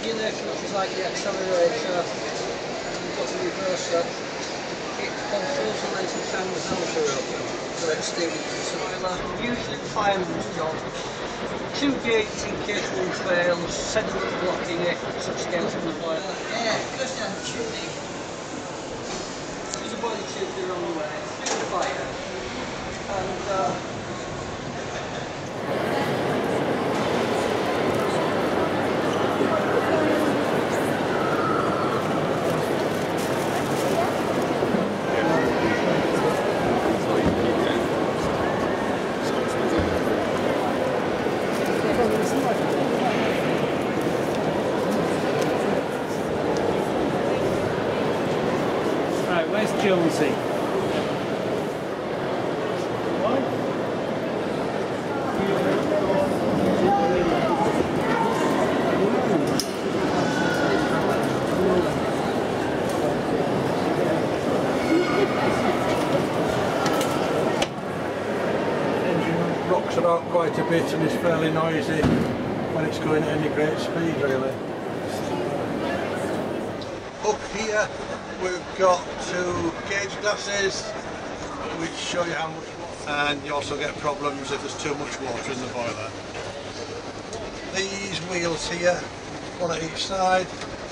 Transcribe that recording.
regulation, which is like the accelerator, you've got the reverser, it controls the length of time the valves are open, so it's the usually fireman's job. 2 gates in case one fails, sediment blocking it, such again from the boiler. Yeah, goes down the chimney. There's a boiler tube the wrong way, through the fire, and Right, where's Jonesy? Engine rocks about quite a bit and is fairly noisy when it's going at any great speed really. Up here we've got 2 gauge glasses which show you how much water, and you also get problems if there's too much water in the boiler. These wheels here, one at each side,